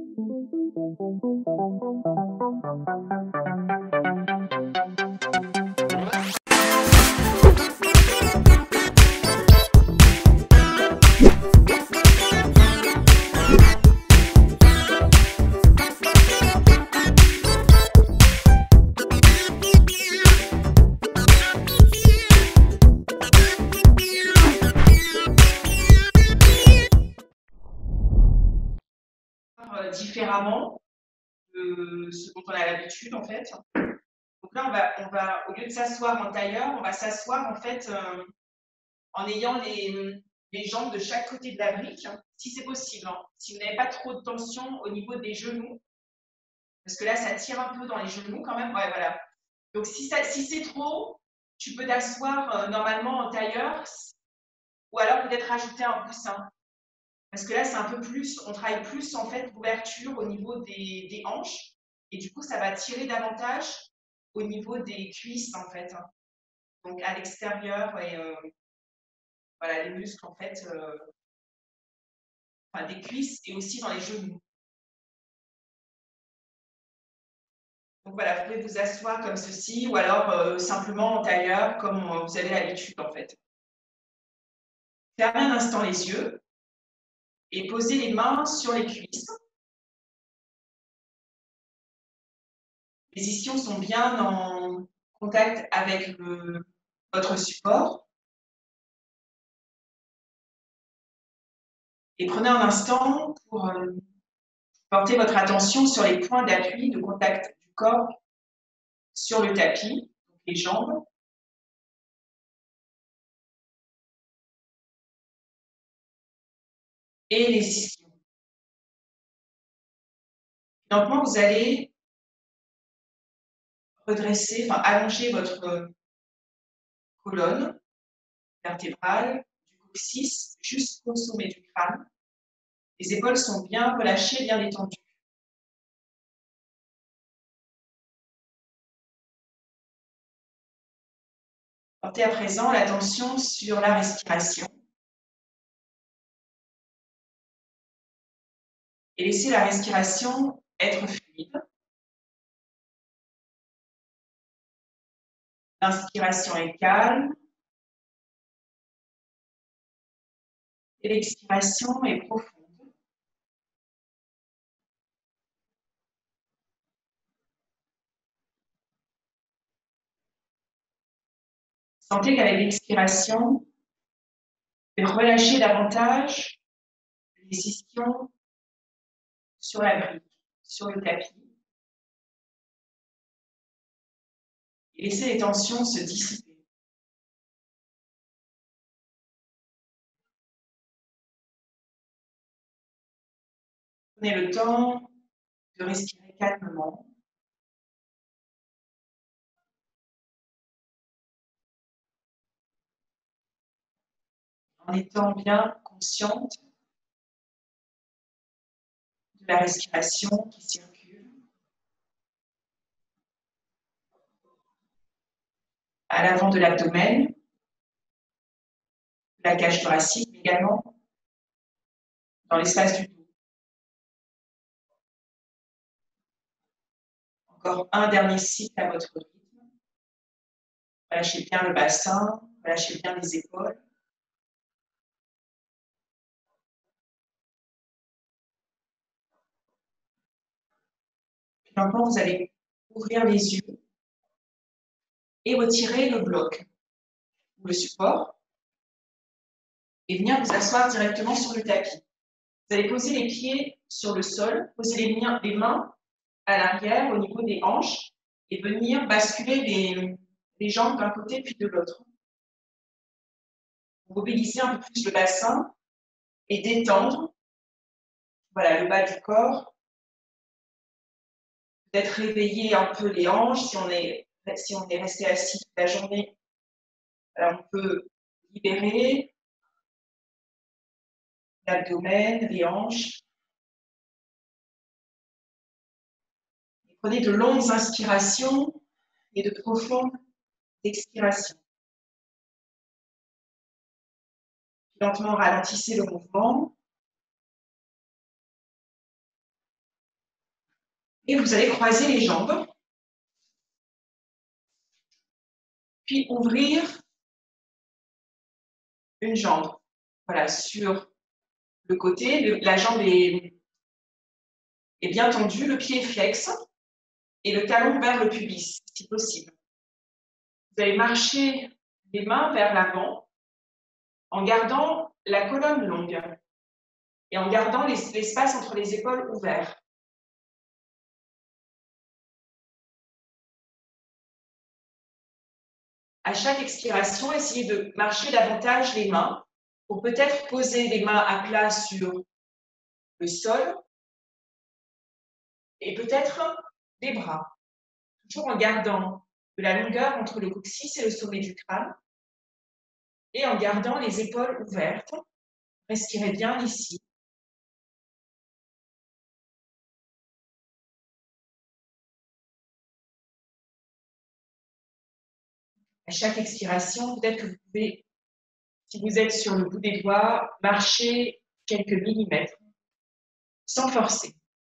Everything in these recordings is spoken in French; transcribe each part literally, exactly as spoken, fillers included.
Différemment de ce dont on a l'habitude en fait. Donc là, on va, on va, au lieu de s'asseoir en tailleur, on va s'asseoir en fait euh, en ayant les, les jambes de chaque côté de la brique, si c'est possible. Hein. Si vous n'avez pas trop de tension au niveau des genoux, parce que là, ça tire un peu dans les genoux quand même. Ouais, voilà. Donc si, ça, si c'est trop, tu peux t'asseoir euh, normalement en tailleur, ou alors peut-être rajouter un coussin. Parce que là, c'est un peu plus, on travaille plus en fait l'ouverture au niveau des, des hanches. Et du coup, ça va tirer davantage au niveau des cuisses en fait. Donc à l'extérieur et euh, voilà, les muscles en fait, euh, enfin, des cuisses et aussi dans les genoux. Donc voilà, vous pouvez vous asseoir comme ceci ou alors euh, simplement en tailleur comme vous avez l'habitude en fait. Fermez un instant les yeux et posez les mains sur les cuisses. Les ischions sont bien en contact avec le, votre support. Et prenez un instant pour euh, porter votre attention sur les points d'appui de contact du corps sur le tapis, donc les jambes. Et les ischions. Lentement, vous allez redresser, enfin allonger votre colonne vertébrale, du coccyx jusqu'au sommet du crâne. Les épaules sont bien relâchées, bien détendues. Portez à présent l'attention sur la respiration. Et laissez la respiration être fluide. L'inspiration est calme. Et l'expiration est profonde. Sentez qu'avec l'expiration, vous relâchez davantage les ischions sur la brique, sur le tapis. Et laissez les tensions se dissiper. Prenez le temps de respirer calmement. En étant bien consciente de la respiration qui circule à l'avant de l'abdomen, de la cage thoracique, mais également dans l'espace du dos. Encore un dernier cycle à votre rythme. Relâchez bien le bassin, relâchez bien les épaules. Puis maintenant, vous allez ouvrir les yeux et retirer le bloc ou le support et venir vous asseoir directement sur le tapis. Vous allez poser les pieds sur le sol, poser les mains à l'arrière au niveau des hanches et venir basculer les, les jambes d'un côté puis de l'autre. Mobiliser un peu plus le bassin et détendre voilà, le bas du corps. Peut-être réveiller un peu les hanches si on est, si on est resté assis toute la journée. Alors on peut libérer l'abdomen, les hanches. Et prenez de longues inspirations et de profondes expirations. Lentement ralentissez le mouvement. Et vous allez croiser les jambes. Puis ouvrir une jambe. Voilà, sur le côté, le, la jambe est, est bien tendue, le pied est flex et le talon vers le pubis, si possible. Vous allez marcher les mains vers l'avant en gardant la colonne longue et en gardant l'espace entre les épaules ouvert. À chaque expiration, essayez de marcher davantage les mains pour peut-être poser les mains à plat sur le sol et peut-être les bras, toujours en gardant de la longueur entre le coccyx et le sommet du crâne et en gardant les épaules ouvertes. Respirez bien ici. À chaque expiration, peut-être que vous pouvez, si vous êtes sur le bout des doigts, marcher quelques millimètres sans forcer.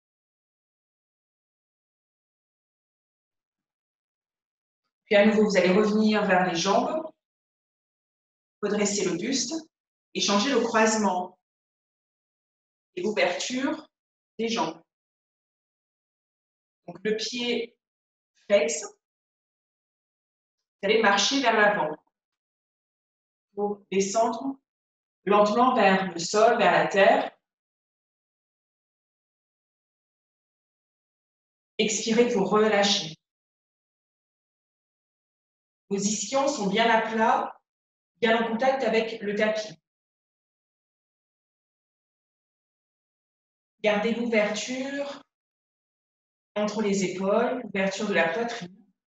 Puis à nouveau, vous allez revenir vers les jambes, redresser le buste et changer le croisement et l'ouverture des jambes. Donc le pied flex, vous allez marcher vers l'avant pour descendre lentement vers le sol, vers la terre. Expirez pour relâcher. Vos ischions sont bien à plat, bien en contact avec le tapis. Gardez l'ouverture entre les épaules, l'ouverture de la poitrine.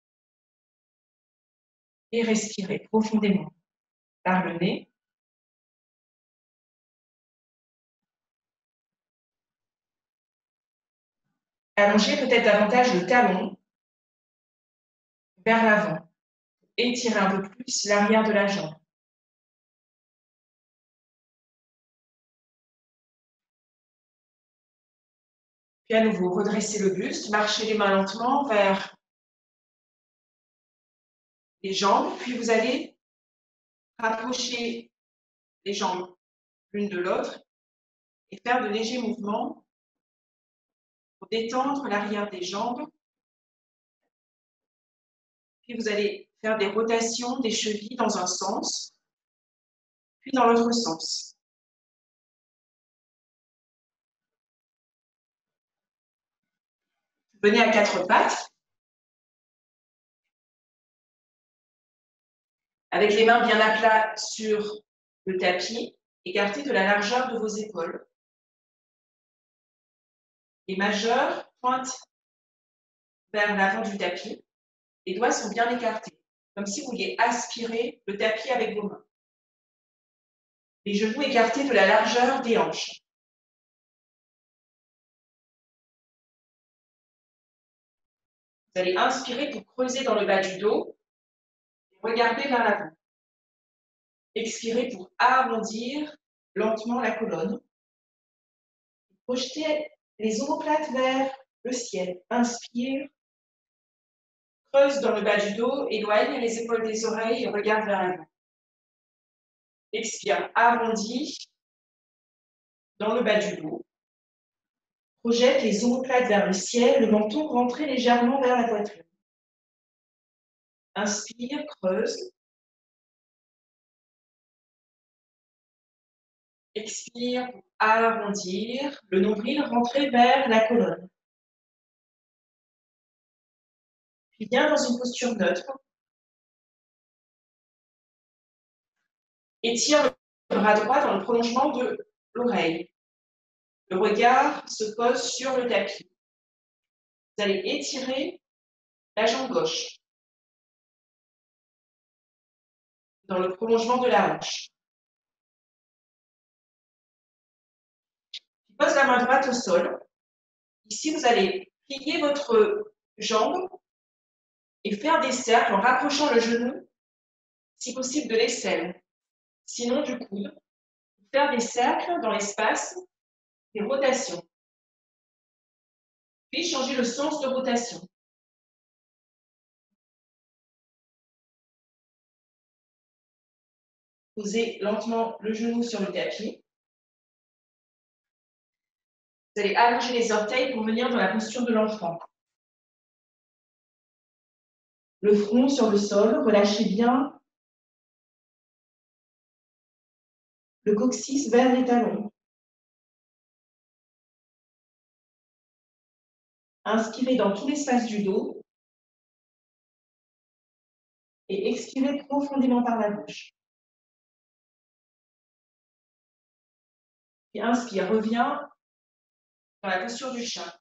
Et respirez profondément par le nez. Allongez peut-être davantage le talon vers l'avant. Étirez un peu plus l'arrière de la jambe. Puis à nouveau, redressez le buste, marchez les mains lentement vers les jambes, puis vous allez rapprocher les jambes l'une de l'autre et faire de légers mouvements pour détendre l'arrière des jambes. Puis vous allez faire des rotations des chevilles dans un sens, puis dans l'autre sens. Venez à quatre pattes. Avec les mains bien à plat sur le tapis, écartez de la largeur de vos épaules. Les majeurs pointent vers l'avant du tapis. Les doigts sont bien écartés, comme si vous vouliez aspirer le tapis avec vos mains. Les genoux écartés de la largeur des hanches. Vous allez inspirer pour creuser dans le bas du dos et regarder vers l'avant. Expirez pour arrondir lentement la colonne. Projetez les omoplates vers le ciel. Inspire. Creuse dans le bas du dos, éloigne les épaules des oreilles et regarde vers l'avant. Expire, arrondis dans le bas du dos. Projette les omoplates vers le ciel, le menton rentré légèrement vers la poitrine. Inspire, creuse. Expire pour arrondir, le nombril rentré vers la colonne. Puis viens dans une posture neutre. Étire le bras droit dans le prolongement de l'oreille. Le regard se pose sur le tapis. Vous allez étirer la jambe gauche dans le prolongement de la hanche. Pose la main droite au sol. Ici, vous allez plier votre jambe et faire des cercles en rapprochant le genou, si possible, de l'aisselle. Sinon, du coude. Faire des cercles dans l'espace, des rotations. Puis, changez le sens de rotation. Posez lentement le genou sur le tapis. Vous allez allonger les orteils pour venir dans la posture de l'enfant. Le front sur le sol, relâchez bien le coccyx vers les talons. Inspirez dans tout l'espace du dos et expirez profondément par la bouche. Et inspire, reviens dans la posture du chat.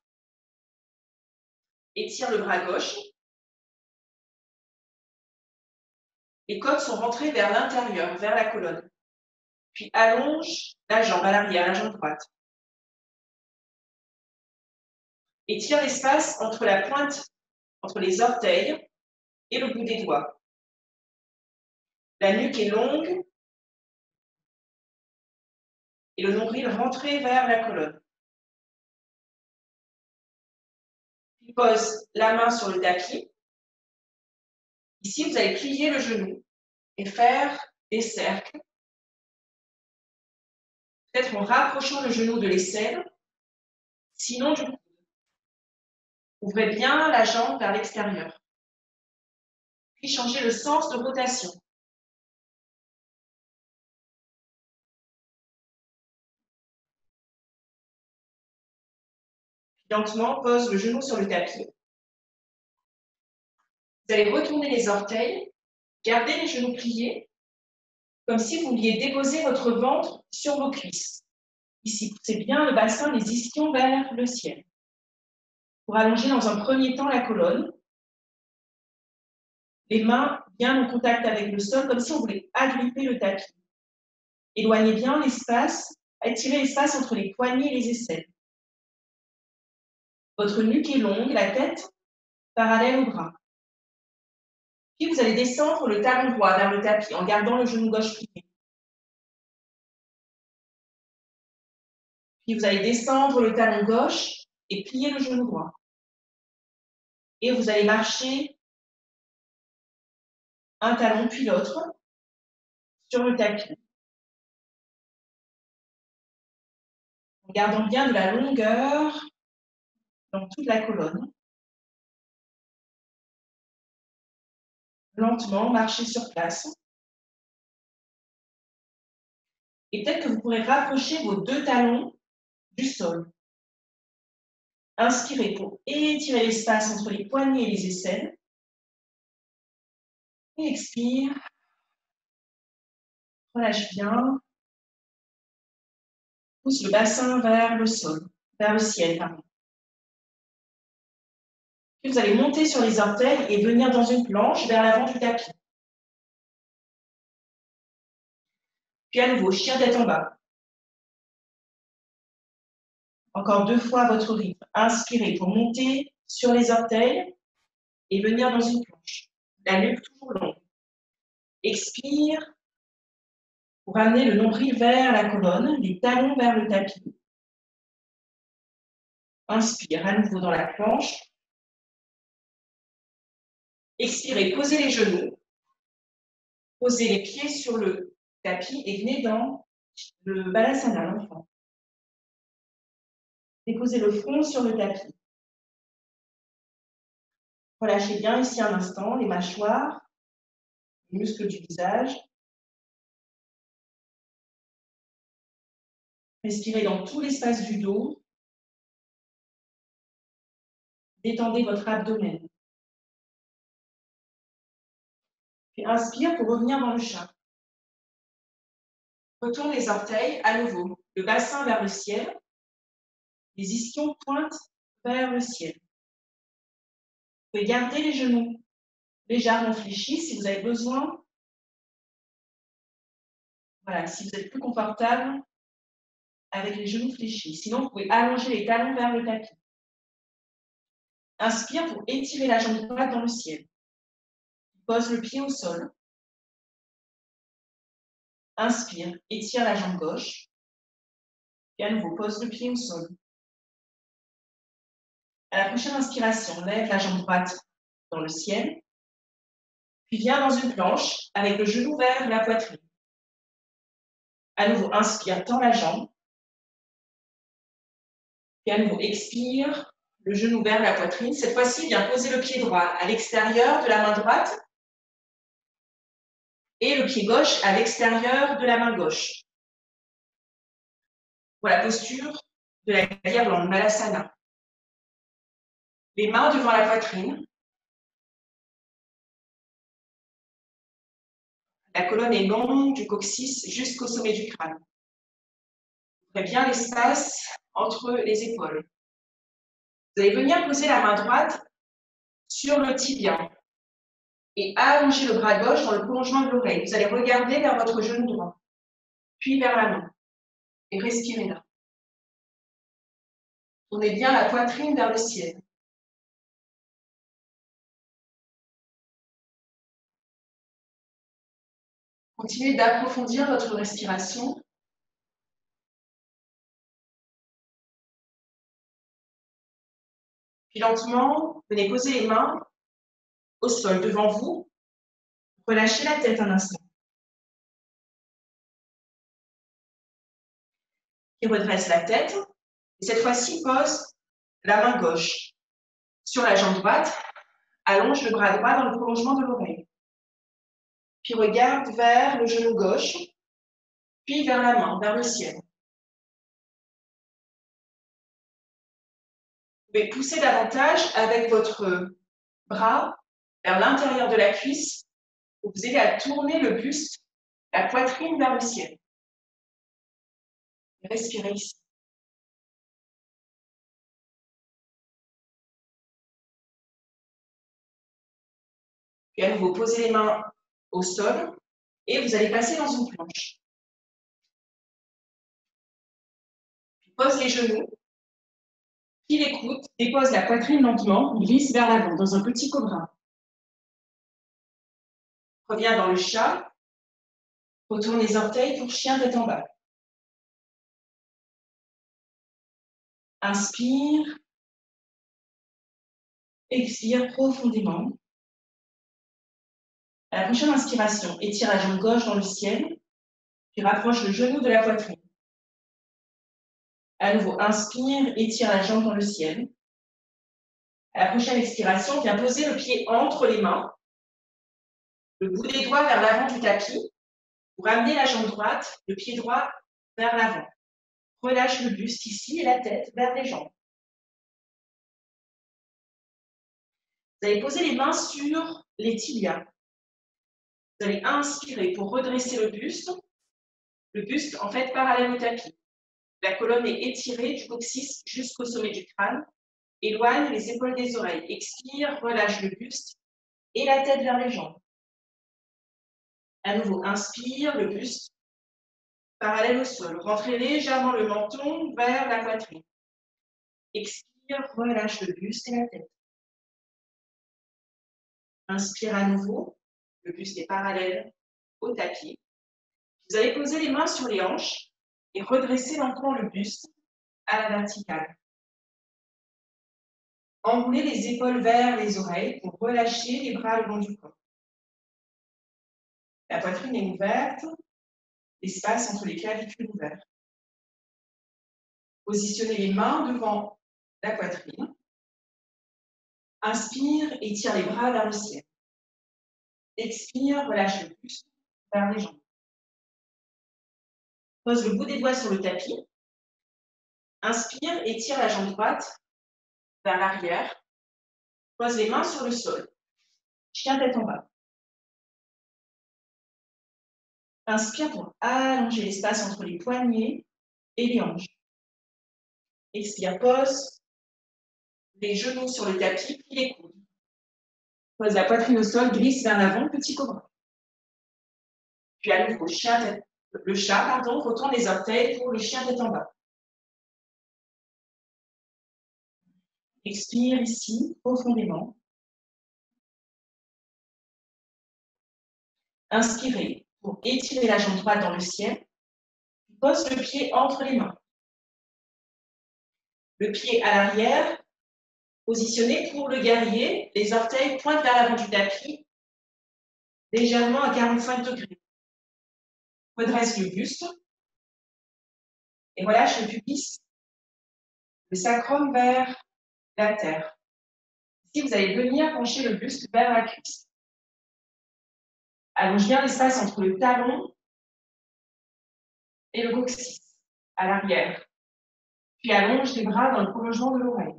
Étire le bras gauche. Les côtes sont rentrées vers l'intérieur, vers la colonne. Puis allonge la jambe à l'arrière, la jambe droite. Étire l'espace entre la pointe, entre les orteils et le bout des doigts. La nuque est longue et le nombril rentré vers la colonne. Puis pose la main sur le tapis. Ici, vous allez plier le genou et faire des cercles. Peut-être en rapprochant le genou de l'aisselle, sinon du coude. Ouvrez bien la jambe vers l'extérieur. Puis changez le sens de rotation. Puis lentement, pose le genou sur le tapis. Vous allez retourner les orteils, garder les genoux pliés, comme si vous vouliez déposer votre ventre sur vos cuisses. Ici, poussez bien le bassin, les ischions vers le ciel. Pour allonger dans un premier temps la colonne, les mains bien en contact avec le sol, comme si on voulait agripper le tapis. Éloignez bien l'espace, étirez l'espace entre les poignets et les aisselles. Votre nuque est longue, la tête parallèle au bras. Puis vous allez descendre le talon droit vers le tapis en gardant le genou gauche plié. Puis vous allez descendre le talon gauche et plier le genou droit. Et vous allez marcher un talon puis l'autre sur le tapis. En gardant bien de la longueur dans toute la colonne. Lentement, marchez sur place. Et peut-être que vous pourrez rapprocher vos deux talons du sol. Inspirez pour étirer l'espace entre les poignets et les aisselles. Et expire. Relâche bien. Pousse le bassin vers le sol, vers le ciel, pardon. Puis vous allez monter sur les orteils et venir dans une planche vers l'avant du tapis. Puis à nouveau, chien tête en bas. Encore deux fois à votre rythme. Inspirez pour monter sur les orteils et venir dans une planche. La nuque toujours longue. Expire pour amener le nombril vers la colonne, les talons vers le tapis. Inspire à nouveau dans la planche. Expirez, posez les genoux. Posez les pieds sur le tapis et venez dans le balasana, l'enfant. Déposez le front sur le tapis. Relâchez bien ici un instant les mâchoires, les muscles du visage. Respirez dans tout l'espace du dos. Détendez votre abdomen. Puis inspire pour revenir dans le chat. Retourne les orteils à nouveau. Le bassin vers le ciel. Les ischions pointent vers le ciel. Vous pouvez garder les genoux légèrement fléchis si vous avez besoin. Voilà, si vous êtes plus confortable avec les genoux fléchis. Sinon, vous pouvez allonger les talons vers le tapis. Inspire pour étirer la jambe droite dans le ciel. Pose le pied au sol. Inspire, étire la jambe gauche. Et à nouveau, pose le pied au sol. À la prochaine inspiration, lève la jambe droite dans le ciel, puis viens dans une planche avec le genou vers la poitrine. À nouveau, inspire, tends la jambe. Puis à nouveau, expire, le genou vers la poitrine. Cette fois-ci, viens poser le pied droit à l'extérieur de la main droite et le pied gauche à l'extérieur de la main gauche. Pour la posture de la guirlande, Malasana. Les mains devant la poitrine. La colonne est longue du coccyx jusqu'au sommet du crâne. Ouvrez bien l'espace entre les épaules. Vous allez venir poser la main droite sur le tibia et allonger le bras gauche dans le prolongement de l'oreille. Vous allez regarder vers votre genou droit, puis vers la main et respirez là. Tournez bien la poitrine vers le ciel. Continuez d'approfondir votre respiration. Puis lentement, venez poser les mains au sol devant vous. Relâchez la tête un instant. Et redresse la tête. Et cette fois-ci, pose la main gauche sur la jambe droite. Allonge le bras droit dans le prolongement de l'oreille. Puis regarde vers le genou gauche, puis vers la main, vers le ciel. Vous pouvez pousser davantage avec votre bras vers l'intérieur de la cuisse pour vous aider à tourner le buste, la poitrine vers le ciel. Respirez ici. Puis à nouveau, posez les mains au sol et vous allez passer dans une planche. Pose les genoux, plie les coudes, dépose la poitrine lentement, glisse vers l'avant dans un petit cobra. Reviens dans le chat, retourne les orteils pour chien tête en bas. Inspire, expire profondément. À la prochaine inspiration, étire la jambe gauche dans le ciel, puis rapproche le genou de la poitrine. À nouveau, inspire, étire la jambe dans le ciel. À la prochaine expiration, viens poser le pied entre les mains, le bout des doigts vers l'avant du tapis, pour amener la jambe droite, le pied droit vers l'avant. Relâche le buste ici et la tête vers les jambes. Vous allez poser les mains sur les tibias. Vous allez inspirer pour redresser le buste. Le buste, en fait, parallèle au tapis. La colonne est étirée du coccyx jusqu'au sommet du crâne. Éloigne les épaules des oreilles. Expire, relâche le buste et la tête vers les jambes. À nouveau, inspire, le buste parallèle au sol. Rentrez légèrement le menton vers la poitrine. Expire, relâche le buste et la tête. Inspire à nouveau, le buste est parallèle au tapis. Vous allez poser les mains sur les hanches et redresser lentement le buste à la verticale. Enroulez les épaules vers les oreilles pour relâcher les bras le long du corps. La poitrine est ouverte, l'espace entre les clavicules ouvert. Positionnez les mains devant la poitrine. Inspire et tire les bras vers le ciel. Expire, relâche le buste vers les jambes. Pose le bout des doigts sur le tapis. Inspire et tire la jambe droite vers l'arrière. Pose les mains sur le sol. Chien tête en bas. Inspire pour allonger l'espace entre les poignets et les hanches. Expire, pose les genoux sur le tapis, puis les coudes. Pose la poitrine au sol, glisse vers l'avant, petit cobra. Puis à nouveau, chien tête, le chat, pardon, retourne les orteils pour le chien tête en bas. Expire ici, profondément. Inspirez pour étirer la jambe droite dans le ciel. Pose le pied entre les mains. Le pied à l'arrière, Positionné pour le guerrier, les orteils pointent vers l'avant du tapis, légèrement à quarante-cinq degrés. Redresse le buste et relâche le pubis, le sacrum vers la terre. Ici, vous allez venir pencher le buste vers la cuisse. Allonge bien l'espace entre le talon et le coccyx, à l'arrière. Puis allonge les bras dans le prolongement de l'oreille.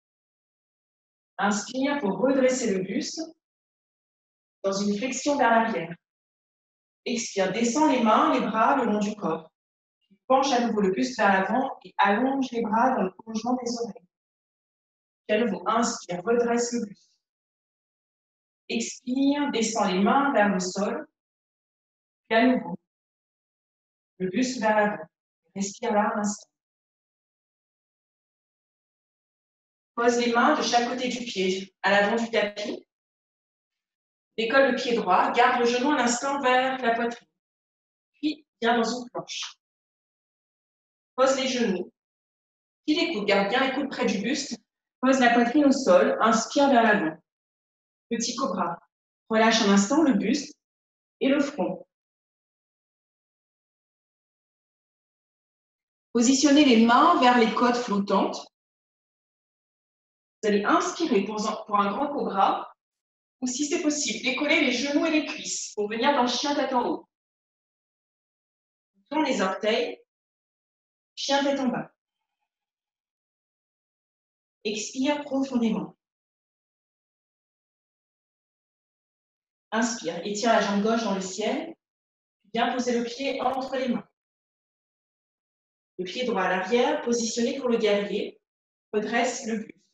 Inspire pour redresser le buste dans une flexion vers l'arrière. Expire, descends les mains, les bras le long du corps. Puis penche à nouveau le buste vers l'avant et allonge les bras dans le prolongement des oreilles. Puis à nouveau, inspire, redresse le buste. Expire, descends les mains vers le sol. Puis à nouveau, le buste vers l'avant. Respire là un instant. Pose les mains de chaque côté du pied, à l'avant du tapis. Décolle le pied droit, garde le genou un instant vers la poitrine. Puis, viens dans une planche. Pose les genoux. Plie les coudes, garde bien les coudes près du buste. Pose la poitrine au sol, inspire vers l'avant. Petit cobra. Relâche un instant le buste et le front. Positionnez les mains vers les côtes flottantes. Vous allez inspirer pour un grand cobra, ou si c'est possible, décoller les genoux et les cuisses pour venir dans le chien tête en haut. Tourne les orteils, chien tête en bas. Expire profondément. Inspire, étire la jambe gauche dans le ciel, bien poser le pied entre les mains. Le pied droit à l'arrière, positionné pour le guerrier, redresse le buste.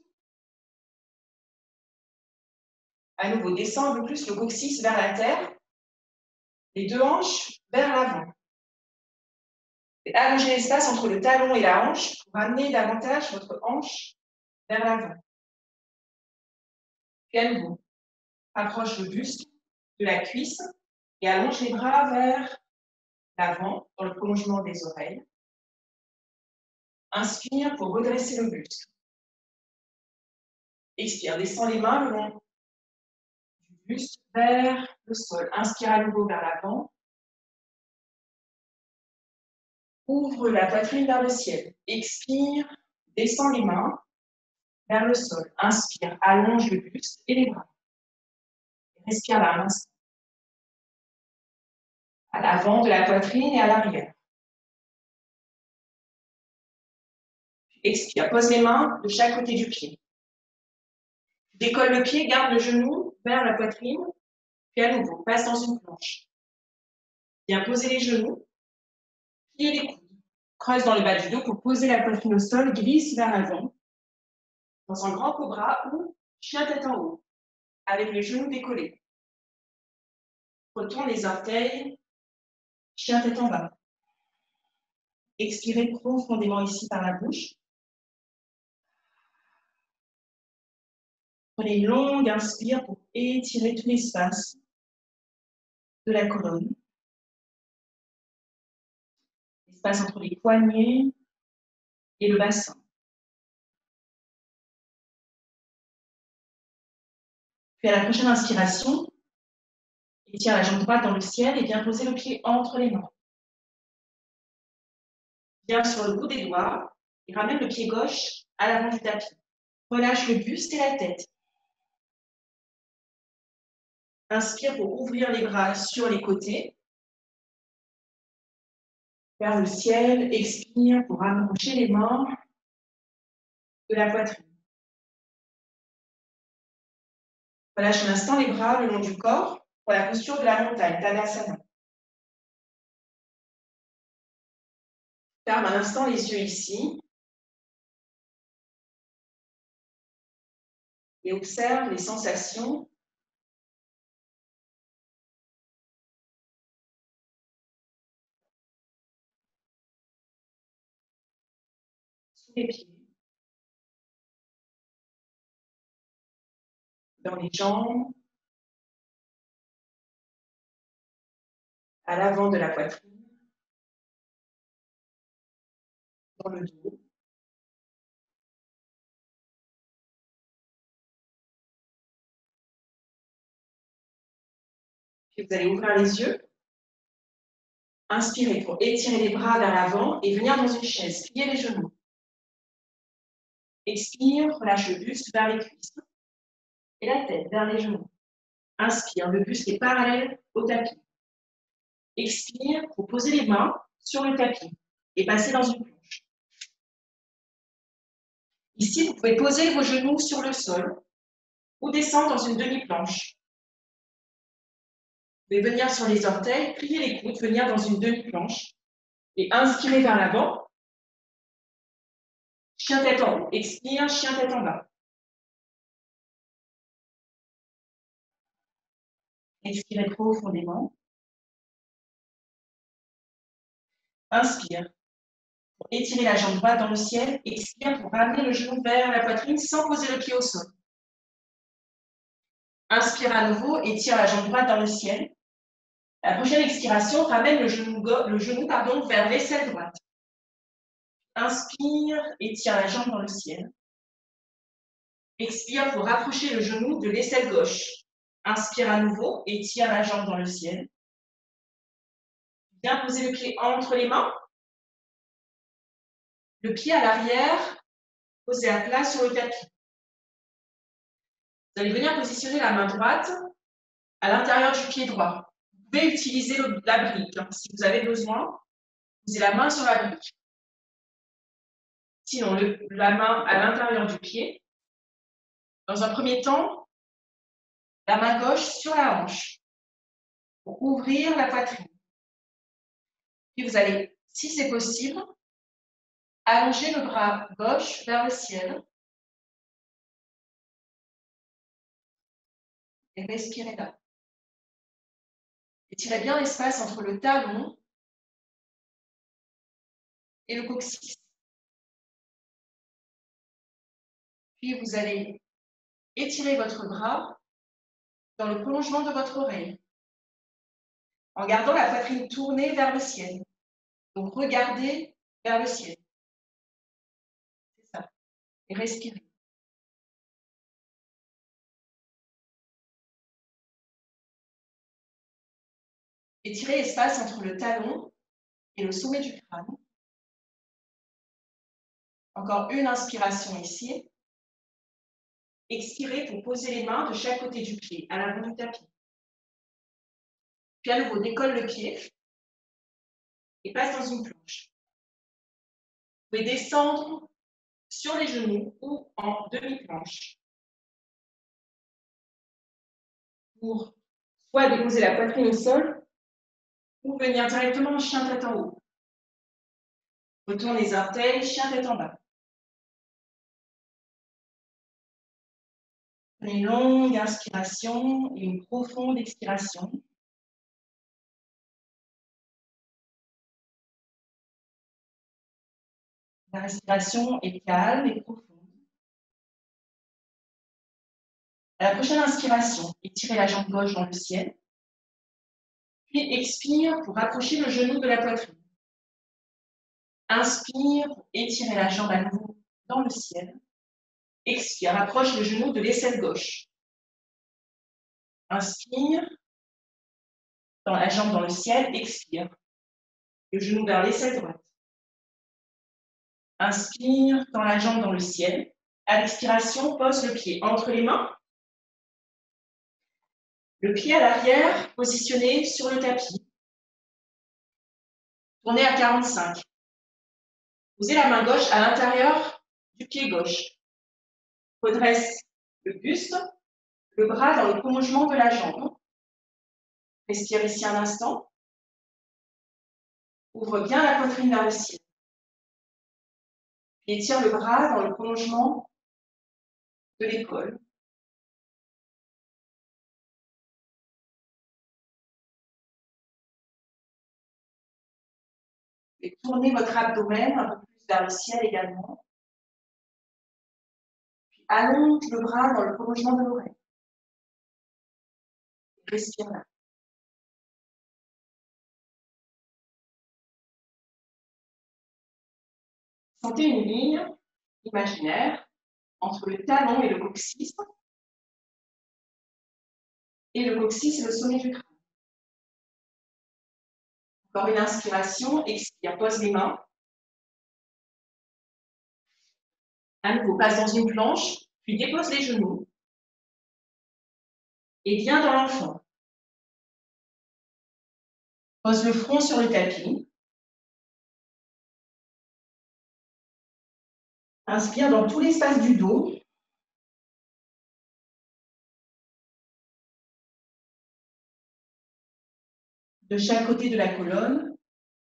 À nouveau, descends un peu plus le coccyx vers la terre, les deux hanches vers l'avant. Allongez l'espace entre le talon et la hanche pour amener davantage votre hanche vers l'avant. Puis à nouveau, rapproche le buste de la cuisse et allonge les bras vers l'avant dans le prolongement des oreilles. Inspire pour redresser le buste. Expire, descends les mains le long du buste vers le sol. Inspire à nouveau vers l'avant. Ouvre la poitrine vers le ciel. Expire, descends les mains vers le sol. Inspire, allonge le buste et les bras. Respire là un instant. À l'avant de la poitrine et à l'arrière. Expire, pose les mains de chaque côté du pied. Décolle le pied, garde le genou vers la poitrine, puis à nouveau, passe dans une planche. Bien poser les genoux, plier les coudes. Creuse dans le bas du dos pour poser la poitrine au sol, glisse vers l'avant, dans un grand cobra ou chien tête en haut, avec les genoux décollés. Retourne les orteils, chien tête en bas. Expirez profondément ici par la bouche. Prenez une longue inspire pour étirer tout l'espace de la colonne. L'espace entre les poignets et le bassin. Puis à la prochaine inspiration, étire la jambe droite dans le ciel et viens poser le pied entre les mains. Viens sur le bout des doigts et ramène le pied gauche à l'avant du tapis. Relâche le buste et la tête. Inspire pour ouvrir les bras sur les côtés, vers le ciel. Expire pour rapprocher les mains de la poitrine. Relâche un instant les bras le long du corps pour la posture de la montagne, Tadasana. Ferme un instant les yeux ici et observe les sensations sous les pieds, dans les jambes, à l'avant de la poitrine, dans le dos, Et vous allez ouvrir les yeux. Inspirez pour étirer les bras vers l'avant et venir dans une chaise. Pliez les genoux. Expire, relâche le buste vers les cuisses. Et la tête vers les genoux. Inspire, le buste est parallèle au tapis. Expire pour poser les mains sur le tapis et passer dans une planche. Ici, vous pouvez poser vos genoux sur le sol ou descendre dans une demi-planche. Vous pouvez venir sur les orteils, plier les coudes, venir dans une demi-planche et inspirer vers l'avant. Chien tête en haut. Expire, chien tête en bas. Expirez profondément. Inspire pour étirer la jambe droite dans le ciel. Expire pour ramener le genou vers la poitrine sans poser le pied au sol. Inspire à nouveau, étire la jambe droite dans le ciel. La prochaine expiration, ramène le genou, le genou pardon, vers l'aisselle droite. Inspire, étire la jambe dans le ciel. Expire pour rapprocher le genou de l'aisselle gauche. Inspire à nouveau, étire la jambe dans le ciel. Bien poser le pied entre les mains. Le pied à l'arrière, posé à plat sur le tapis. Vous allez venir positionner la main droite à l'intérieur du pied droit. Vous pouvez utiliser le, la brique. Hein. Si vous avez besoin, posez la main sur la brique. Sinon, le, la main à l'intérieur du pied. Dans un premier temps, la main gauche sur la hanche pour ouvrir la poitrine. Puis vous allez, si c'est possible, allonger le bras gauche vers le ciel et respirez là. Étirez bien l'espace entre le talon et le coccyx. Puis vous allez étirer votre bras dans le prolongement de votre oreille, en gardant la poitrine tournée vers le ciel. Donc regardez vers le ciel. C'est ça. Et respirez. Étirez l'espace entre le talon et le sommet du crâne. Encore une inspiration ici. Expirez pour poser les mains de chaque côté du pied, à l'avant du tapis. Puis à nouveau, décolle le pied et passe dans une planche. Vous pouvez descendre sur les genoux ou en demi-planche. Pour soit déposer la poitrine au sol ou venir directement en chien tête en haut. Retourne les orteils, chien tête en bas. Une longue inspiration et une profonde expiration. La respiration est calme et profonde. À la prochaine inspiration, étirez la jambe gauche dans le ciel. Puis expire pour rapprocher le genou de la poitrine. Inspire pour étirer la jambe à nouveau dans le ciel. Expire, rapproche le genou de l'aisselle gauche. Inspire, dans la jambe dans le ciel, expire. Le genou vers l'aisselle droite. Inspire, tends la jambe dans le ciel. À l'expiration, pose le pied entre les mains. Le pied à l'arrière, positionné sur le tapis. Tournez à quarante-cinq. Posez la main gauche à l'intérieur du pied gauche. Redresse le buste, le bras dans le prolongement de la jambe. Respire ici un instant. Ouvre bien la poitrine vers le ciel. Puis étire le bras dans le prolongement de l'épaule. Et tournez votre abdomen un peu plus vers le ciel également. Puis allonge le bras dans le prolongement de l'oreille. Respire là. Sentez une ligne imaginaire entre le talon et le coccyx, et le coccyx et le sommet du crâne. Encore une inspiration, expire, pose les mains. À nouveau, passe dans une planche, puis dépose les genoux. Et viens dans l'enfant. Pose le front sur le tapis. Inspire dans tout l'espace du dos. De chaque côté de la colonne.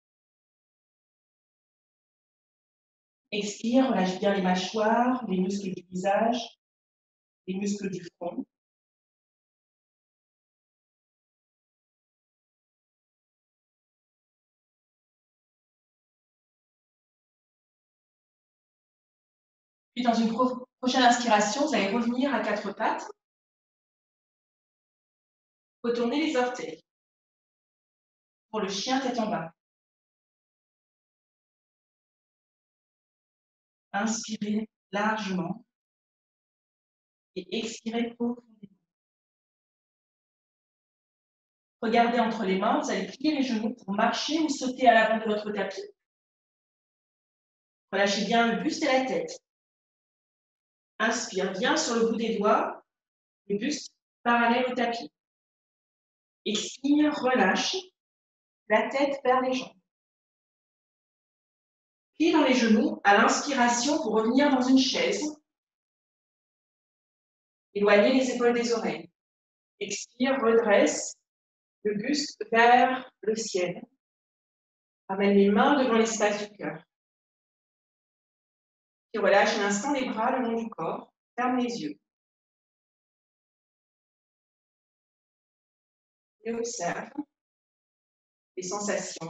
Expire, relâche bien les mâchoires, les muscles du visage, les muscles du front. Puis dans une pro prochaine inspiration, vous allez revenir à quatre pattes. Retournez les orteils. Pour le chien tête en bas. Inspirez largement et expirez profondément. Regardez entre les mains, vous allez plier les genoux pour marcher ou sauter à l'avant de votre tapis. Relâchez bien le buste et la tête. Inspire bien sur le bout des doigts, le buste parallèle au tapis. Expire, relâche, la tête vers les jambes. Plie dans les genoux à l'inspiration pour revenir dans une chaise. Éloignez les épaules des oreilles. Expire, redresse le buste vers le ciel. Ramène les mains devant l'espace du cœur. Puis relâche un instant les bras le long du corps. Ferme les yeux. Et observe les sensations.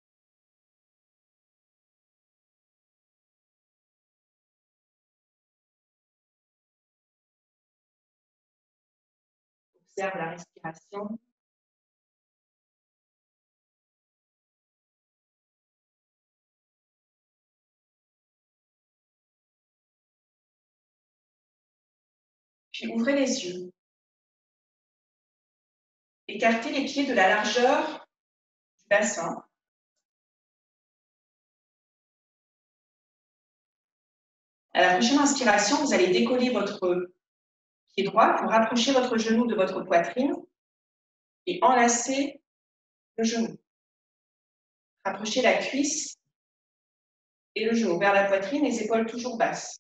Observe la respiration. Puis ouvrez les yeux. Écartez les pieds de la largeur du bassin. À la prochaine inspiration, vous allez décoller votre pied droit pour rapprocher votre genou de votre poitrine et enlacer le genou. Rapprochez la cuisse et le genou vers la poitrine, les épaules toujours basses.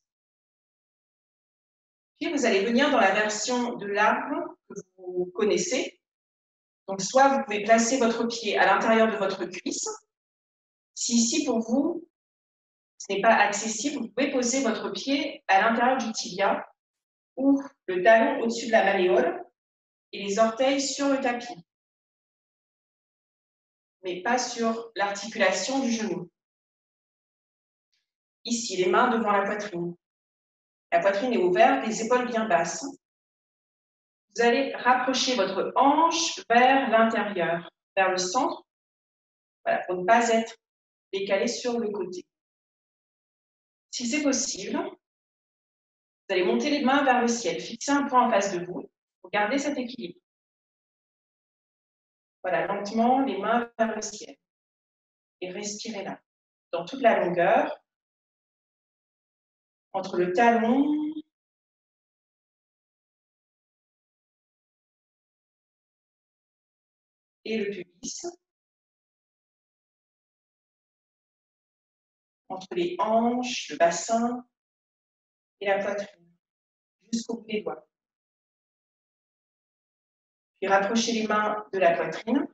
Puis vous allez venir dans la version de l'arbre que vous connaissez. Donc soit vous pouvez placer votre pied à l'intérieur de votre cuisse. Si ici pour vous, ce n'est pas accessible, vous pouvez poser votre pied à l'intérieur du tibia ou le talon au-dessus de la malléole et les orteils sur le tapis, mais pas sur l'articulation du genou. Ici, les mains devant la poitrine. La poitrine est ouverte, les épaules bien basses. Vous allez rapprocher votre hanche vers l'intérieur, vers le centre, voilà, pour ne pas être décalé sur le côté. Si c'est possible, vous allez monter les mains vers le ciel, fixer un point en face de vous pour garder cet équilibre. Voilà, lentement, les mains vers le ciel. Et respirez là, dans toute la longueur, entre le talon et le pubis, entre les hanches, le bassin et la poitrine, jusqu'au bout des doigts. Puis rapprochez les mains de la poitrine.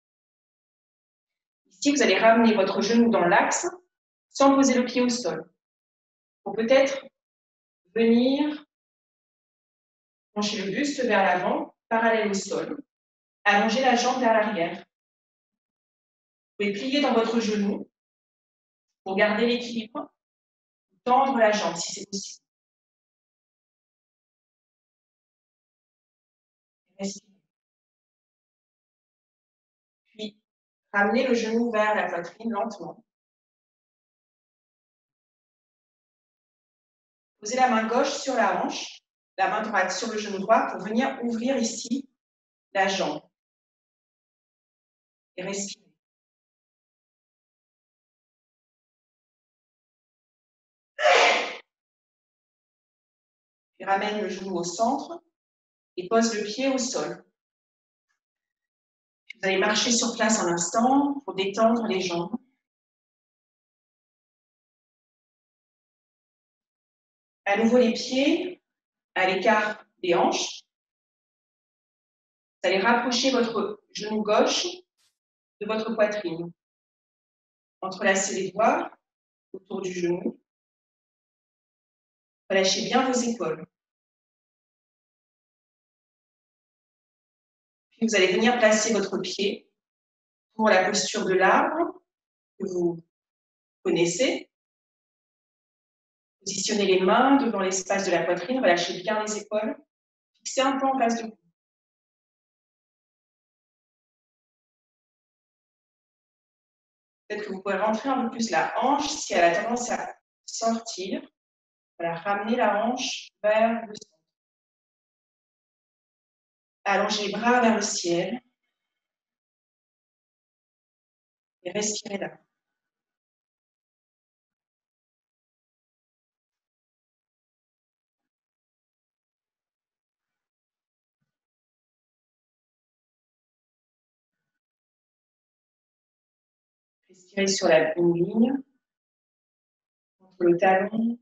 Ici, vous allez ramener votre genou dans l'axe sans poser le pied au sol. Pour peut-être venir pencher le buste vers l'avant, parallèle au sol. Allonger la jambe vers l'arrière. Vous pouvez plier dans votre genou pour garder l'équilibre. Tendre la jambe si c'est possible. Respirez. Puis, ramenez le genou vers la poitrine lentement. Posez la main gauche sur la hanche, la main droite sur le genou droit pour venir ouvrir ici la jambe. Et respirez. Puis ramène le genou au centre et pose le pied au sol. Vous allez marcher sur place un instant pour détendre les jambes. À nouveau les pieds à l'écart des hanches. Vous allez rapprocher votre genou gauche de votre poitrine. Entrelacez les doigts autour du genou. Relâchez bien vos épaules. Puis vous allez venir placer votre pied pour la posture de l'arbre que vous connaissez. Positionnez les mains devant l'espace de la poitrine, relâchez bien les épaules. Fixez un peu en face de vous. Peut-être que vous pouvez rentrer un peu plus la hanche si elle a tendance à sortir. Voilà, ramenez la hanche vers le centre. Allongez les bras vers le ciel. Et respirez là. Respirez sur la une ligne entre le talon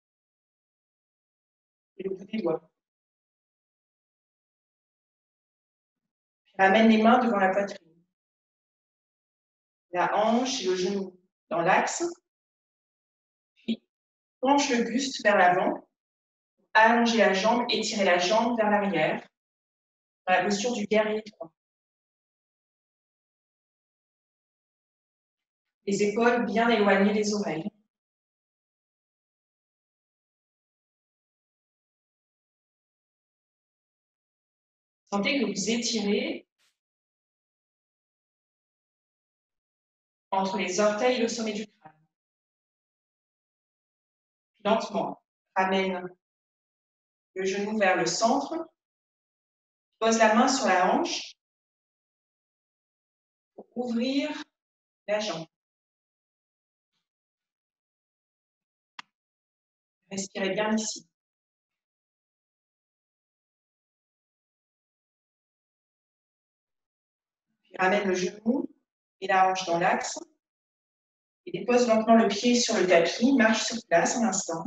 et le bout des doigts. Puis ramène les mains devant la poitrine. La hanche et le genou dans l'axe. Puis penche le buste vers l'avant. Allongez la jambe, étirez la jambe vers l'arrière. Dans la posture du guerrier trois. Les épaules bien éloignées des oreilles. Sentez que vous étirez entre les orteils et le sommet du crâne. Puis lentement, ramène le genou vers le centre. Pose la main sur la hanche pour ouvrir la jambe. Respirez bien ici. Puis ramène le genou et la hanche dans l'axe. Et dépose lentement le pied sur le tapis. Marche sur place un instant.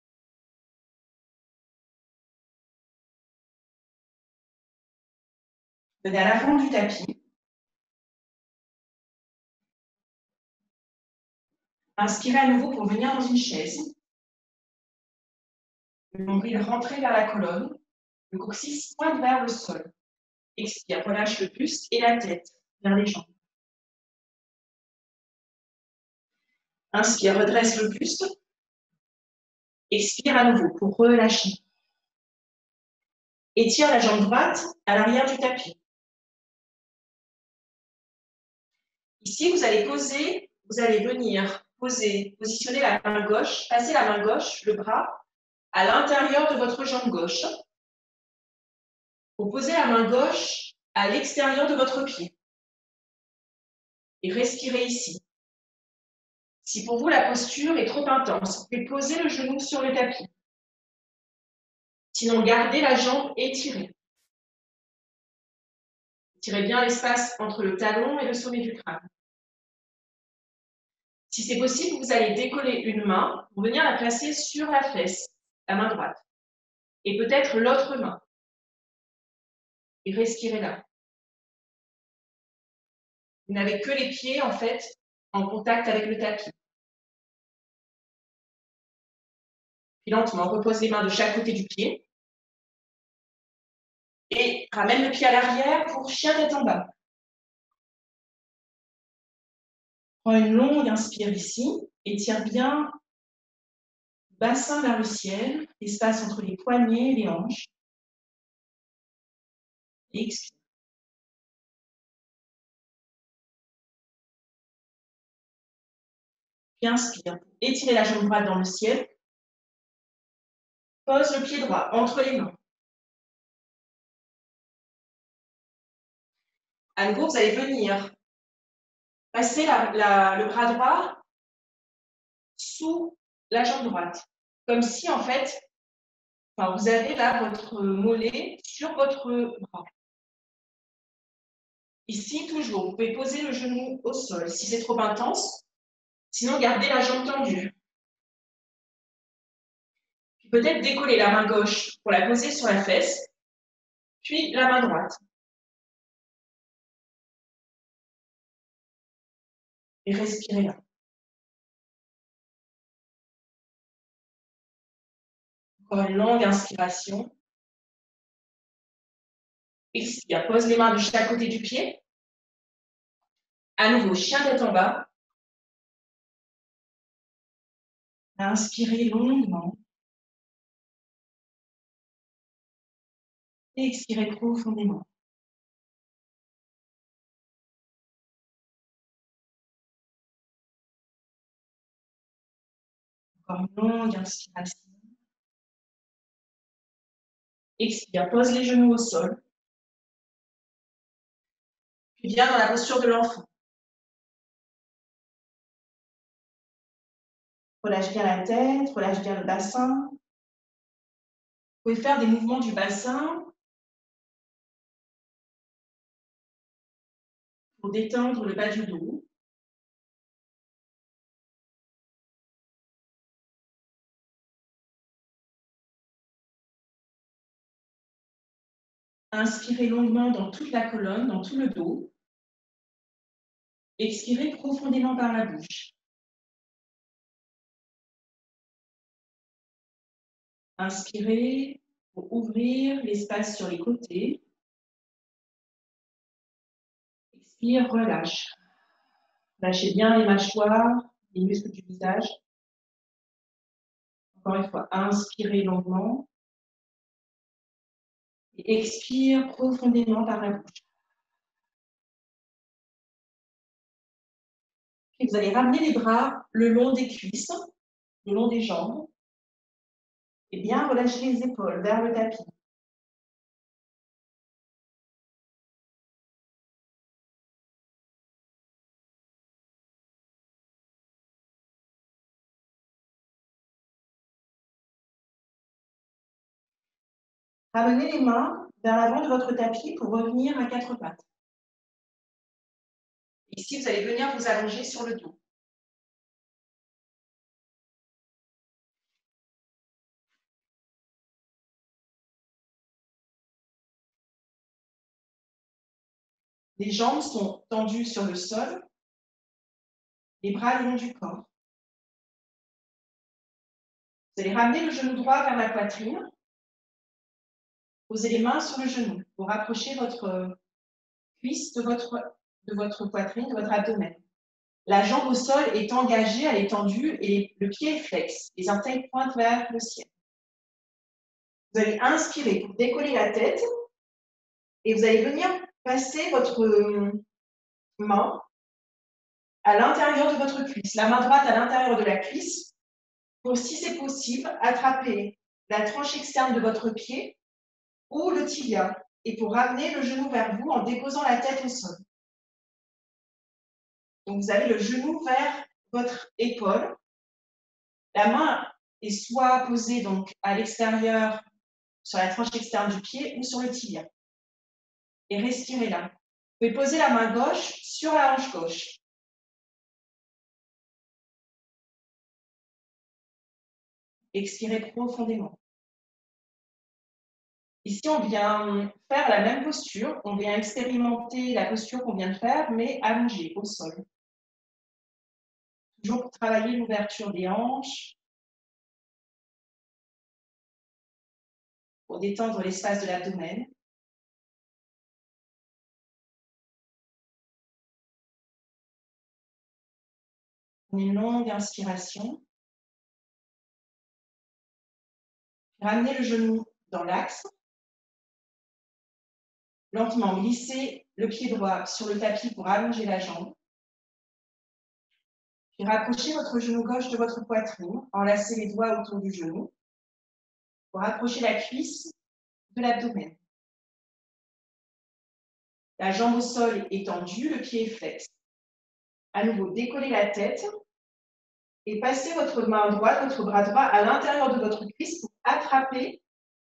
Venez à l'avant du tapis. Inspirez à nouveau pour venir dans une chaise. Le nombril rentré vers la colonne. Le coccyx pointe vers le sol. Expire, relâche le buste et la tête vers les jambes. Inspire, redresse le buste. Expire à nouveau pour relâcher. Étire la jambe droite à l'arrière du tapis. Ici, vous allez poser, vous allez venir poser, positionner la main gauche, passer la main gauche, le bras, à l'intérieur de votre jambe gauche. Vous posez la main gauche à l'extérieur de votre pied. Et respirez ici. Si pour vous la posture est trop intense, vous pouvez poser le genou sur le tapis. Sinon, gardez la jambe étirée. Étirez bien l'espace entre le talon et le sommet du crâne. Si c'est possible, vous allez décoller une main pour venir la placer sur la fesse, la main droite. Et peut-être l'autre main. Et respirez là. Vous n'avez que les pieds, en fait, en contact avec le tapis. Puis lentement, repose les mains de chaque côté du pied. Et ramène le pied à l'arrière pour chien tête en bas. Prends une longue inspire ici. Étire bien bassin vers le ciel, espace entre les poignets et les hanches. Et expire. Puis inspire. Étirez la jambe droite dans le ciel. Pose le pied droit entre les mains. À nouveau, vous allez venir passer la, la, le bras droit sous la jambe droite. Comme si, en fait, Enfin, vous avez là votre mollet sur votre bras. Ici, toujours, vous pouvez poser le genou au sol si c'est trop intense. Sinon, gardez la jambe tendue. Peut-être décoller la main gauche pour la poser sur la fesse, puis la main droite. Et respirez là. Encore une longue inspiration. Expire, pose les mains de chaque côté du pied. À nouveau, chien tête en bas. Inspirez longuement. Et expirez profondément. Encore une longue inspiration. Expire, pose les genoux au sol. Puis viens dans la posture de l'enfant. Relâche bien la tête, relâche bien le bassin. Vous pouvez faire des mouvements du bassin pour détendre le bas du dos. Inspirez longuement dans toute la colonne, dans tout le dos. Expirez profondément par la bouche. Inspirez pour ouvrir l'espace sur les côtés. Expire, relâche. Lâchez bien les mâchoires, les muscles du visage. Encore une fois, inspirez longuement. Et expire profondément par la bouche. Et vous allez ramener les bras le long des cuisses, le long des jambes. Et bien relâcher les épaules vers le tapis. Ramenez les mains vers l'avant de votre tapis pour revenir à quatre pattes. Ici, vous allez venir vous allonger sur le dos. Les jambes sont tendues sur le sol, les bras le long du corps. Vous allez ramener le genou droit vers la poitrine. Posez les mains sur le genou pour rapprocher votre cuisse de votre, de votre poitrine, de votre abdomen. La jambe au sol est engagée, elle est tendue et le pied est flex. Les orteils pointent vers le ciel. Vous allez inspirer pour décoller la tête et vous allez venir passer votre main à l'intérieur de votre cuisse, la main droite à l'intérieur de la cuisse pour, si c'est possible, attraper la tranche externe de votre pied ou le tibia et pour ramener le genou vers vous en déposant la tête au sol. Donc, vous avez le genou vers votre épaule. La main est soit posée donc à l'extérieur sur la tranche externe du pied ou sur le tibia. Et respirez là. Vous pouvez poser la main gauche sur la hanche gauche. Expirez profondément. Ici, on vient faire la même posture. On vient expérimenter la posture qu'on vient de faire, mais allongée au sol. Toujours pour travailler l'ouverture des hanches. Pour détendre l'espace de l'abdomen. Une longue inspiration. Ramenez le genou dans l'axe. Lentement, glissez le pied droit sur le tapis pour allonger la jambe. Puis rapprochez votre genou gauche de votre poitrine. Enlacez les doigts autour du genou pour rapprocher la cuisse de l'abdomen. La jambe au sol est tendue, le pied est flex. À nouveau, décollez la tête et passez votre main droite, votre bras droit à l'intérieur de votre cuisse pour attraper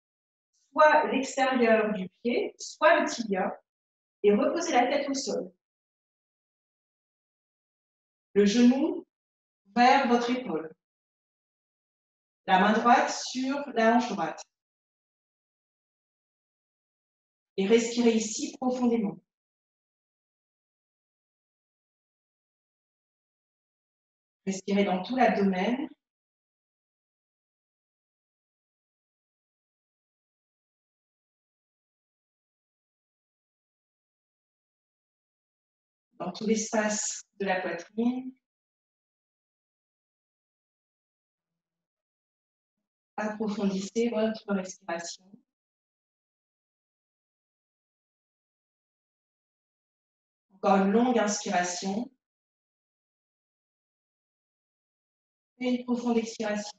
soit l'extérieur du pied, soit le tibia, et reposez la tête au sol. Le genou vers votre épaule. La main droite sur la hanche droite. Et respirez ici profondément. Respirez dans tout l'abdomen. Dans tout l'espace de la poitrine. Approfondissez votre respiration. Encore une longue inspiration. Et une profonde expiration.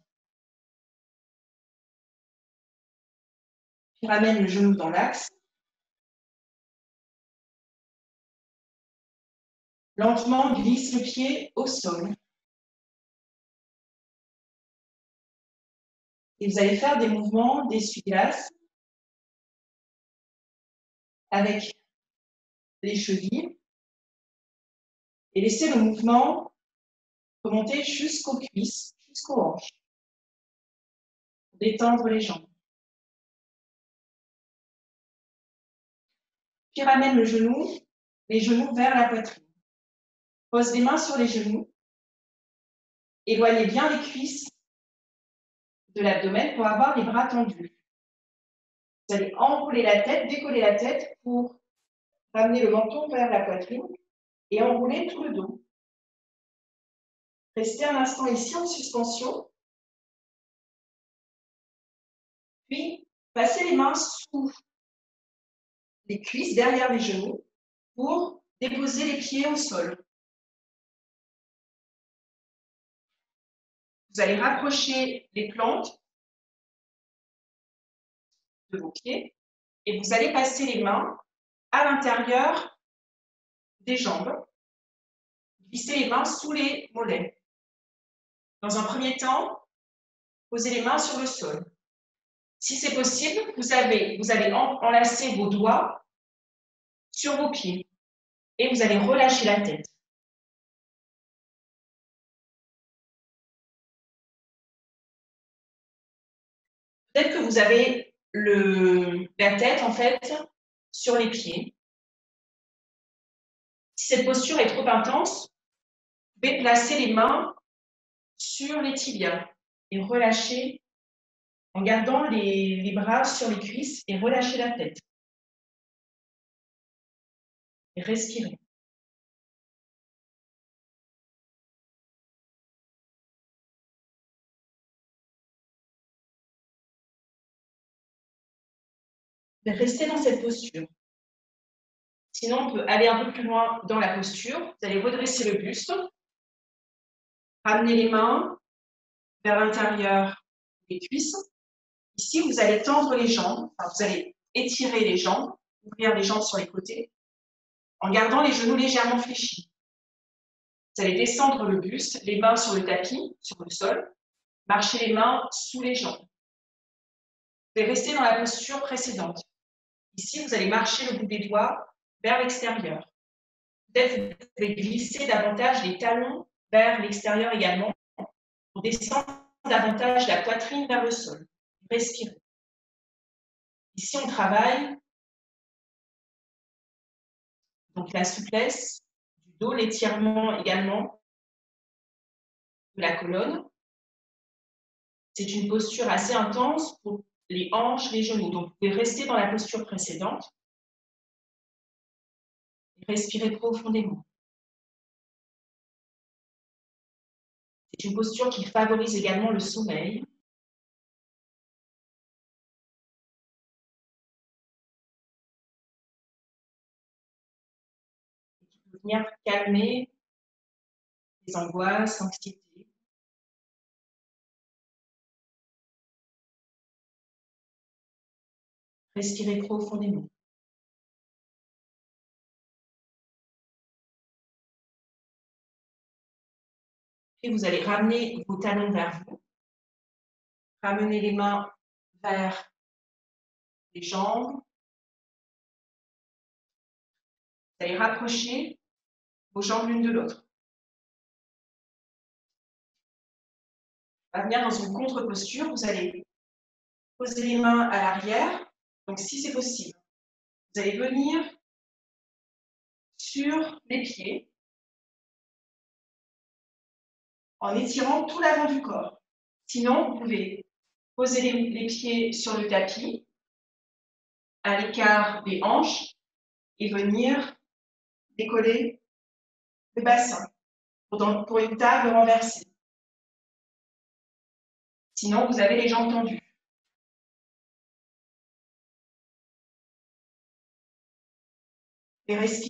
Puis ramène le genou dans l'axe. Lentement, glisse le pied au sol. Et vous allez faire des mouvements d'essuie-glace avec les chevilles. Et laissez le mouvement remonter jusqu'aux cuisses, jusqu'aux hanches. Détendre les jambes. Puis ramène le genou, les genoux vers la poitrine. Pose les mains sur les genoux. Éloignez bien les cuisses de l'abdomen pour avoir les bras tendus. Vous allez enrouler la tête, décoller la tête pour ramener le menton vers la poitrine et enrouler tout le dos. Restez un instant ici en suspension. Puis, passez les mains sous les cuisses, derrière les genoux, pour déposer les pieds au sol. Vous allez rapprocher les plantes de vos pieds et vous allez passer les mains à l'intérieur des jambes. Glissez les mains sous les mollets. Dans un premier temps, posez les mains sur le sol. Si c'est possible, vous, avez, vous allez enlacer vos doigts sur vos pieds et vous allez relâcher la tête. Peut-être que vous avez le, la tête en fait sur les pieds. Si cette posture est trop intense, vous pouvez placer les mains sur les tibias et relâcher en gardant les, les bras sur les cuisses et relâcher la tête. Et respirez. Restez dans cette posture. Sinon, on peut aller un peu plus loin dans la posture. Vous allez redresser le buste. Ramener les mains vers l'intérieur des cuisses. Ici, vous allez tendre les jambes. Enfin, vous allez étirer les jambes, ouvrir les jambes sur les côtés, en gardant les genoux légèrement fléchis. Vous allez descendre le buste, les mains sur le tapis, sur le sol. Marchez les mains sous les jambes. Vous allez rester dans la posture précédente. Ici, vous allez marcher le bout des doigts vers l'extérieur. Peut-être que vous pouvez glisser davantage les talons vers l'extérieur également pour descendre davantage la poitrine vers le sol. Respirez. Ici, on travaille donc la souplesse du dos, l'étirement également de la colonne. C'est une posture assez intense pour les hanches, les genoux. Donc, vous pouvez rester dans la posture précédente et respirer profondément. C'est une posture qui favorise également le sommeil. Et qui peut venir calmer les angoisses, l'anxiété. Respirez profondément. Puis vous allez ramener vos talons vers vous. Ramenez les mains vers les jambes. Vous allez rapprocher vos jambes l'une de l'autre. On va venir dans une contre-posture. Vous allez poser les mains à l'arrière. Donc, si c'est possible, vous allez venir sur les pieds en étirant tout l'avant du corps. Sinon, vous pouvez poser les, les pieds sur le tapis, à l'écart des hanches, et venir décoller le bassin pour, dans, pour une table renversée. Sinon, vous avez les jambes tendues. Et respirez.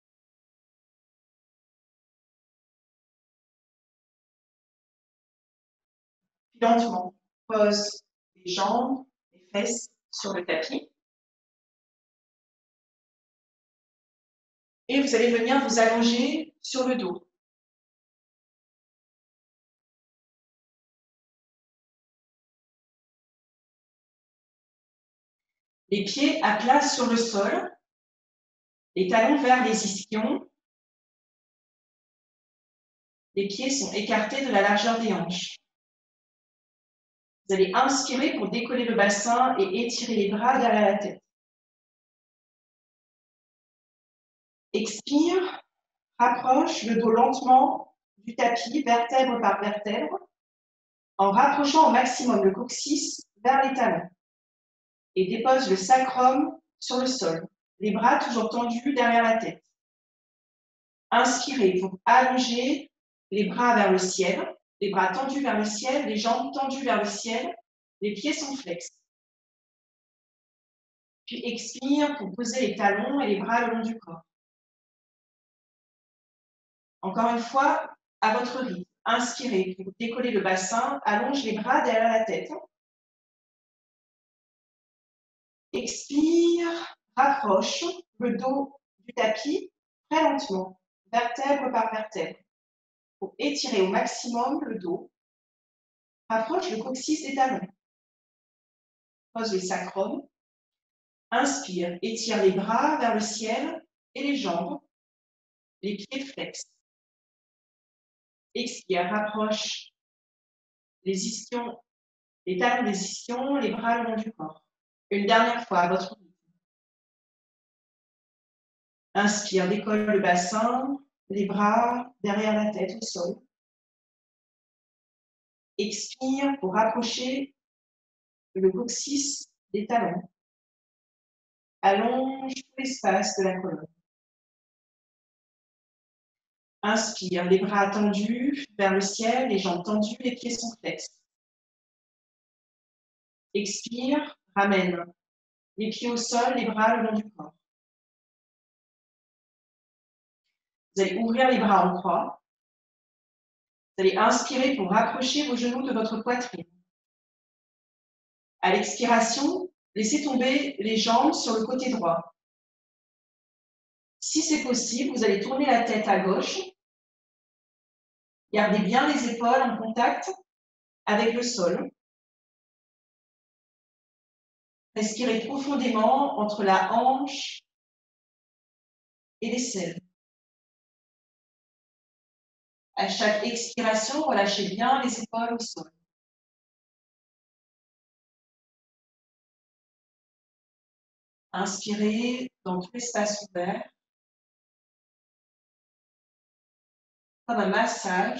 Puis lentement, pose les jambes, les fesses sur le tapis. Et vous allez venir vous allonger sur le dos. Les pieds à plat sur le sol, les talons vers les ischions. Les pieds sont écartés de la largeur des hanches. Vous allez inspirer pour décoller le bassin et étirer les bras derrière la tête. Expire, rapproche le dos lentement du tapis, vertèbre par vertèbre, en rapprochant au maximum le coccyx vers les talons. Et dépose le sacrum sur le sol, les bras toujours tendus derrière la tête. Inspirez pour allonger les bras vers le ciel, les bras tendus vers le ciel, les jambes tendues vers le ciel, les pieds sont flex. Puis expire pour poser les talons et les bras le long du corps. Encore une fois, à votre rythme. Inspirez pour décoller le bassin, allonge les bras derrière la tête. Expire, rapproche le dos du tapis très lentement, vertèbre par vertèbre, pour étirer au maximum le dos. Rapproche le coccyx des talons. Pose le sacrum. Inspire, étire les bras vers le ciel et les jambes, les pieds flex. Expire, rapproche les ischions, les talons des ischions, les bras le long du corps. Une dernière fois à votre rythme. Inspire, décolle le bassin, les bras derrière la tête au sol. Expire pour rapprocher le coccyx des talons. Allonge tout l'espace de la colonne. Inspire, les bras tendus vers le ciel, les jambes tendues, les pieds sont flex. Expire, ramène les pieds au sol, les bras le long du corps. Vous allez ouvrir les bras en croix. Vous allez inspirer pour rapprocher vos genoux de votre poitrine. À l'expiration, laissez tomber les jambes sur le côté droit. Si c'est possible, vous allez tourner la tête à gauche. Gardez bien les épaules en contact avec le sol. Respirez profondément entre la hanche et l'aisselle. À chaque expiration, relâchez bien les épaules au sol. Inspirez dans tout l'espace ouvert, comme un massage.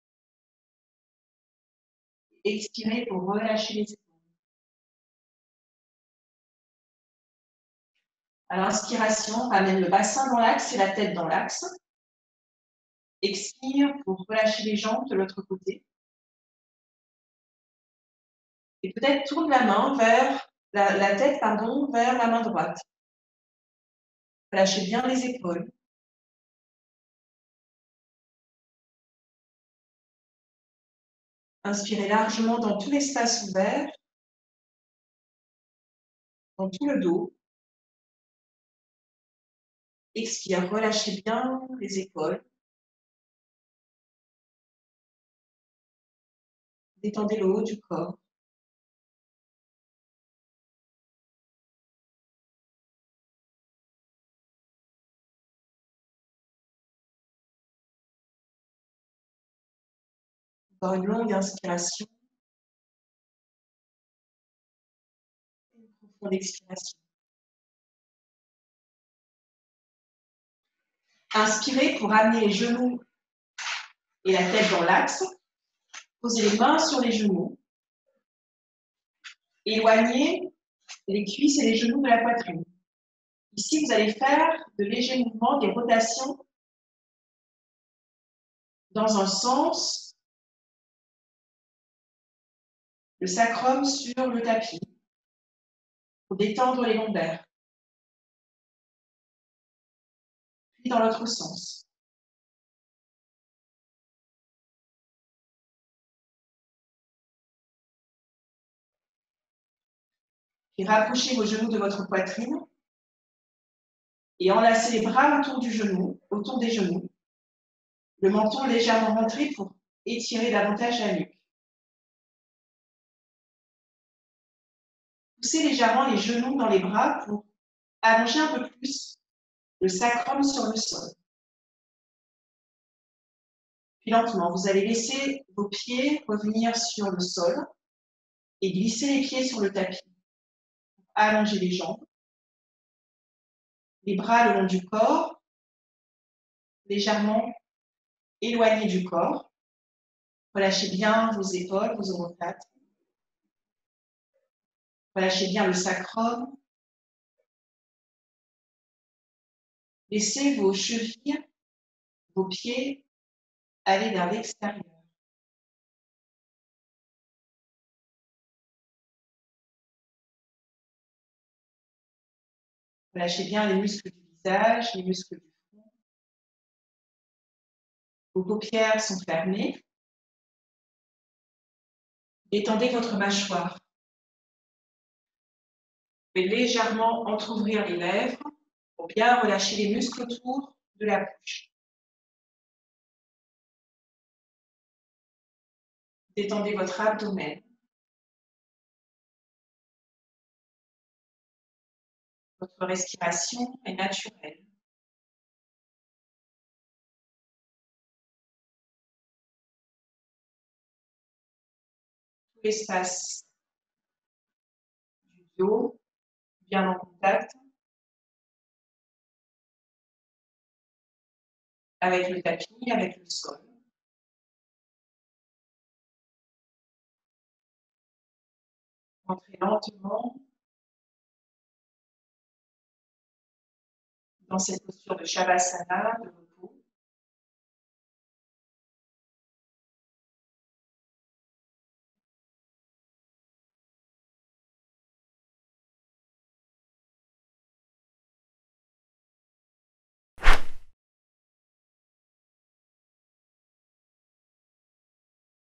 Expirez pour relâcher les épaules. À l'inspiration, ramène le bassin dans l'axe et la tête dans l'axe. Expire pour relâcher les jambes de l'autre côté. Et peut-être tourne la main vers la, la tête pardon, vers la main droite. Relâchez bien les épaules. Inspirez largement dans tout l'espace ouvert, dans tout le dos. Expire, relâchez bien les épaules. Détendez le haut du corps. Encore une longue inspiration. Une profonde expiration. Inspirez pour amener les genoux et la tête dans l'axe. Posez les mains sur les genoux. Éloignez les cuisses et les genoux de la poitrine. Ici, vous allez faire de légers mouvements, des rotations dans un sens, le sacrum sur le tapis, pour détendre les lombaires. Puis dans l'autre sens. Puis rapprochez vos genoux de votre poitrine et enlacez les bras autour du genou, autour des genoux. Le menton légèrement rentré pour étirer davantage la nuque. Poussez légèrement les genoux dans les bras pour allonger un peu plus le sacrum sur le sol. Puis lentement, vous allez laisser vos pieds revenir sur le sol et glisser les pieds sur le tapis. Allongez les jambes, les bras le long du corps, légèrement éloignés du corps. Relâchez bien vos épaules, vos omoplates. Relâchez bien le sacrum. Laissez vos chevilles, vos pieds aller vers l'extérieur. Relâchez bien les muscles du visage, les muscles du front. Vos paupières sont fermées. Étendez votre mâchoire. Vous pouvez légèrement entrouvrir les lèvres pour bien relâcher les muscles autour de la bouche. Détendez votre abdomen. Votre respiration est naturelle. Tout l'espace du dos, bien en contact avec le tapis, avec le sol. Entrez lentement dans cette posture de Shavasana, de